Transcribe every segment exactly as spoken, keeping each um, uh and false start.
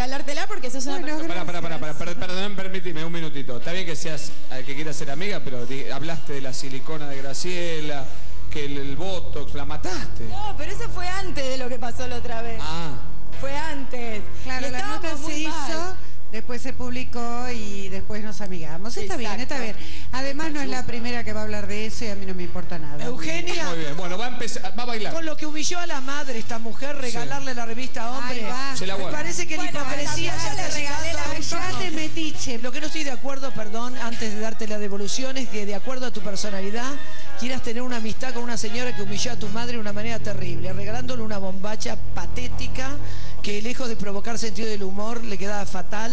regalártela porque sos una bueno, persona... Pará, pará, pará, pará, perdón, permíteme un minutito. Está bien que seas el que quiera ser amiga, pero di, hablaste de la silicona de Graciela, que el, el Botox, la mataste. No, pero eso fue antes de lo que pasó la otra vez. Ah. Fue antes. Claro, la nota se hizo, después se publicó y después nos amigamos. Está bien, está bien. Además no es la primera que va a hablar de eso y a mí no me importa nada. Eugenia. Muy bien, bueno, va a empezar, va a bailar. Con lo que humilló a la madre esta mujer, regalarle sí. la revista Hombre. Se la me parece que bueno, la hipocresía ya le regalé la revista de metiche. Lo que no estoy de acuerdo, perdón, antes de darte la devolución, es que de acuerdo a tu personalidad quieras tener una amistad con una señora que humilló a tu madre de una manera terrible, regalándole una bombacha patética que lejos de provocar sentido del humor le quedaba fatal,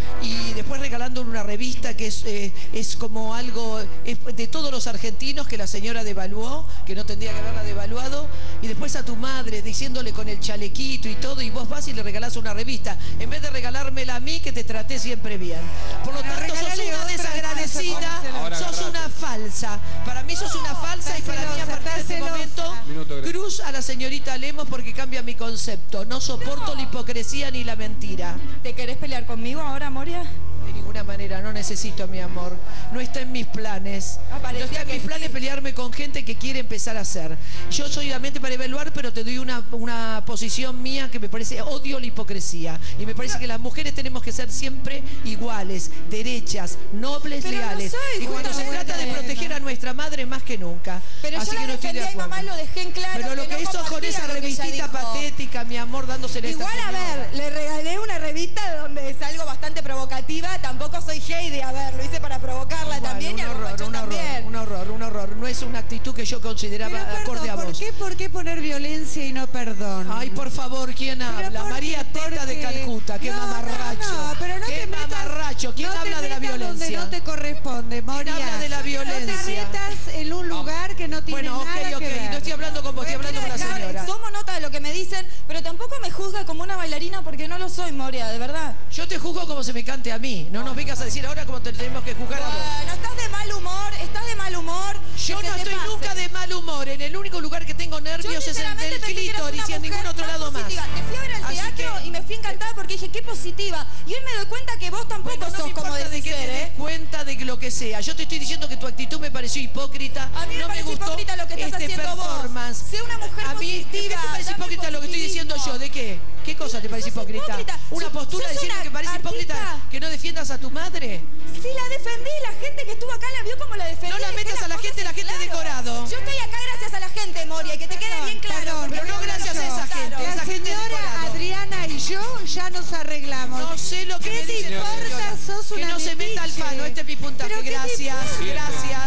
y después regalándole una revista que es, eh, es como algo es de todos los argentinos que la señora devaluó, que no tendría que haberla devaluado, y después a tu madre diciéndole con el chalequito y todo, y vos vas y le regalás una revista en vez de regalármela a mí, que te traté siempre bien. Por lo tanto sos una desagradecida, sos una falsa. Para mí sos una falsa, y para mí a partir de este momento cruz a la señorita Lemos porque cambia mi concepto. No soporto la hipocresía ni la mentira. ¿Te querés pelear conmigo ahora, Moria? De ninguna manera, no necesito, mi amor. No está en mis planes. No está en mis planes pelearme con gente que quiere empezar a hacer. Yo soy la mente para evaluar, pero te doy una, una posición mía que me parece, odio la hipocresía. Y me parece que las mujeres tenemos que ser siempre iguales, derechas, nobles, pero leales. No soy, y cuando se trata de proteger a nuestra madre, más que nunca. Pero Así yo que no estoy de acuerdo. mamá lo dejé en claro. Pero lo que, que no hizo con esa revistita patética, mi amor, dándosele igual a ver, le regalé una revista donde es algo bastante provocativa. Tampoco soy Heidi, a ver, lo hice para provocarla. Igual, también y a horror, un también. horror, un horror, un horror. No es una actitud que yo consideraba pero, acorde perdón, a vos. ¿por qué, ¿Por qué poner violencia y no perdón? Ay, por favor, ¿quién habla? María Teta de Calcuta, qué no, mamarracho. No, no, pero no qué te metas, mamarracho. ¿Quién no habla de la violencia? Donde no te corresponde, Moria. ¿Quién habla de la violencia? No te metas en un lugar que no tiene bueno, okay, nada okay. que ver. No estoy hablando con vos, estoy hablando con la señora. Tomo nota de lo que me dicen, pero tampoco me juzga como una bailarina porque no lo soy, Moria, de verdad. Yo te juzgo como se me cante a mí. No nos vengas a decir ahora cómo te tenemos que juzgar a vos. Bueno, estás de mal humor, estás de mal humor. Yo no estoy nunca de mal humor. En el único lugar que tengo nervios es en el clítoris y en ningún otro lado más. Te fui a ver al teatro y me fui encantada porque dije, qué positiva. Y hoy me doy cuenta que vos tampoco bueno, no sos me como de que te des cuenta de lo que sea. Yo te estoy diciendo que tu actitud me pareció hipócrita. A mí me no parece me gustó hipócrita lo que estás este haciendo performance. vos. Sé una mujer a mí, positiva. ¿qué te parece hipócrita lo que estoy diciendo yo? ¿De qué? ¿Qué cosa te parece hipócrita? hipócrita? ¿Una postura diciendo que parece artista? hipócrita que no defiendas a tu madre? Sí, la defendí. La gente que estuvo acá la vio como la defendí. No la metas a la gente, la gente claro. decorado. Yo estoy acá gracias a la gente, Moria, y que te quede bien claro. Perdón, pero no gracias a esa gente. La esa gente señora Adriana y yo ya nos arreglamos. No sé lo que ¿Qué me te dice, importa? Sos que una no se meta al pano. Este es mi puntaje. Gracias, gracias.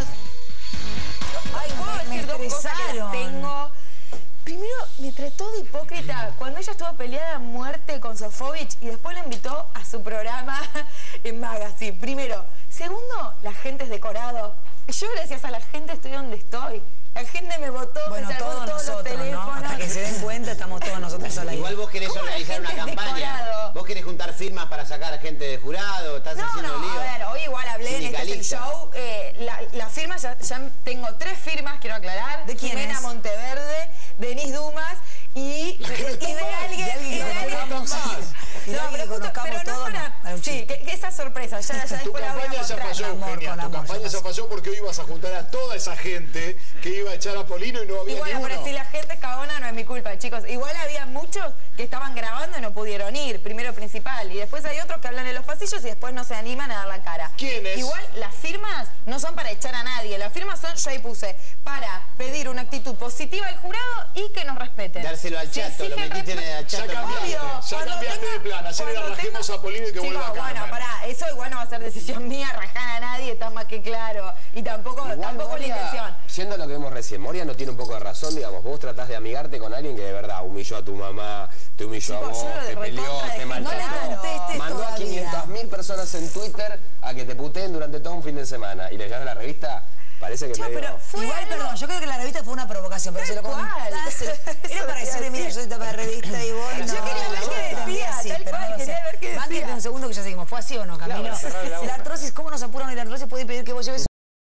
Ay, ¿puedo decir dos cosas que las tengo? Primero, me trató de hipócrita cuando ella estuvo peleada a muerte con Sofovich y después la invitó a su programa en Magazine. Primero. Segundo, la gente es decorado. Yo gracias a la gente estoy donde estoy. La gente me votó, bueno, me sacó todos todos nosotros, los teléfonos. ¿no? Hasta que se den cuenta, estamos todos nosotros solas. Igual vos querés organizar una campaña. Decorado. Vos querés juntar firmas para sacar gente de jurado, estás no, haciendo no, lío. A ver, hoy igual hablé en Este es el Show. Eh, la, la firma, ya, ya tengo tres firmas, quiero aclarar. ¿De quién Jimena es? Monteverde, Denise Dumas y, y de alguien. De alguien que conozcamos. Y de alguien que conozcamos todos. Sí, que, que esa sorpresa, ya, ya tu después la voy a campaña ya mostrar. falló, Eugenia, tu campaña ya falló porque hoy ibas a juntar a toda esa gente que iba a echar a Polino y no había Y bueno, ni uno. pero si la gente es cagona no es mi culpa, chicos. Igual había muchos que estaban grabando y no pudieron ir, primero principal. Y después hay otros que hablan en los pasillos y después no se animan a dar la cara. ¿Quiénes? Igual las firmas no son para echar a nadie. Las firmas son, yo ahí puse, para pedir una actitud positiva al jurado y que nos respeten. Dárselo al chato, Si lo metiste en el chato. Ya cambiaste, Obvio, ya cuando cambiaste tenga- de plan. Ayer era cuando rajemos tenga- a Polino y que Chicos, vuelva a Carmen. bueno, pará, eso igual no va a ser decisión mía, rajar a nadie, está más que claro. Y tampoco, Igual, tampoco Moria, la intención. Siendo lo que vimos recién, Moria no tiene un poco de razón, digamos, vos tratás de amigarte con alguien que de verdad humilló a tu mamá, te humilló Chicos, a vos, yo lo de te peleó, recontra te dejé maltrató. claro. No le contestes Mandó a todavía. quinientas mil personas en Twitter a que te puteen durante todo un fin de semana y le llegaron la revista, parece que Che, medio... pero fue igual, perdón, yo creo que la revista fue una provocación, pero Tal se lo cual. contás. Era para decirle, mira, yo soy tapa de revista y vos no. Yo quería ver qué decía, Sí, tal pero cual, no lo quería sé. ver qué decía. Bánquete un segundo que ya seguimos. ¿Fue así o no, Camilo? Claro, cerrale la boca. La artrosis, ¿cómo nos apuran hoy la artrosis? Puede pedir que vos lleves